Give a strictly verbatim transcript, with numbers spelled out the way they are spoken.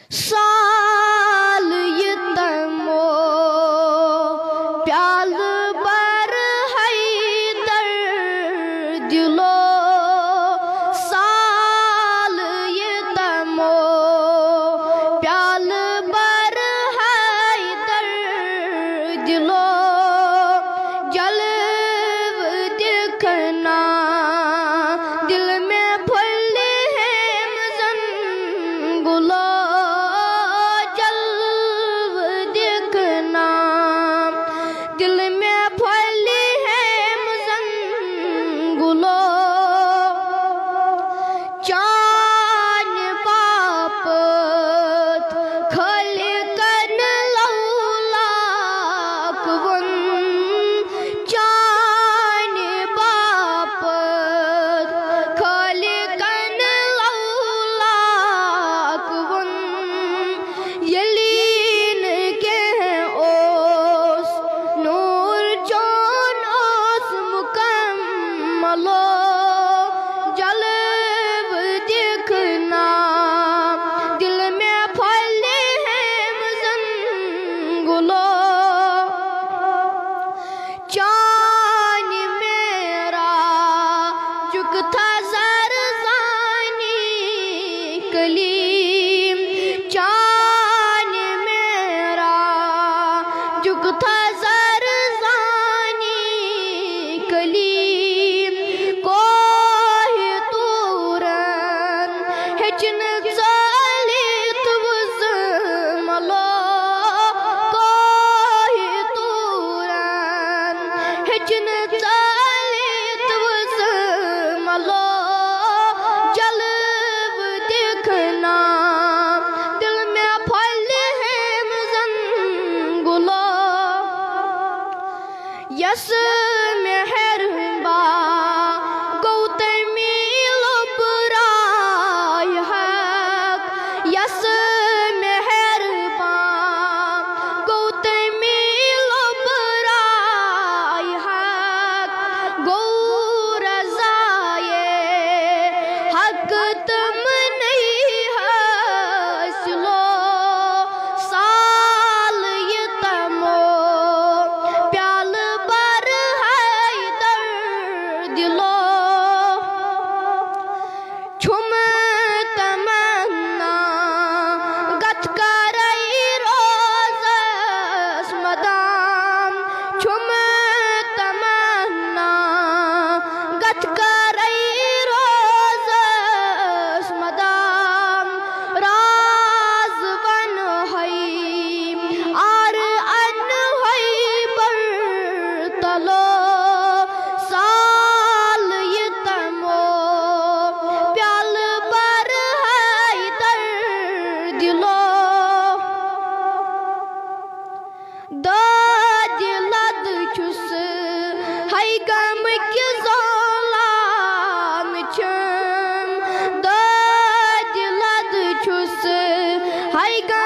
साल ये तमो प्याल बर हैदर दिलो साल ये तमो प्याल बर हैदर दिलो जलव दिखना दिल में फुल है मजन गुलो चान बापत खल कन लौलाक वन चान बापत खल कन लौलाक वन यलीन के ओस नूर चोन ओस मुकम्मलो चान मेरा चुकता ज़रज़ानी कलीम चान मेरा चुकता ज़रज़ानी कलीम कोई तूरन हेचन ज़ालित वज़मलो हेचन ज़ालित वज़मलो जलव दिखना दिल में फल है मजन गुलो यस मेहरबा गौतमी लुबराय हक यस मेहरबा गौतमी तुम नहीं हंसलो साल ये तमो प्याल बर हैदर दिलो छुम तमन्ना गत करई रोज़स मदाम छुम तमन्ना गत करई साल ये तमो प्याल बर हैदर दिलो दाद लद छुस है गम के ज़ोलान छम दाद लद छुस है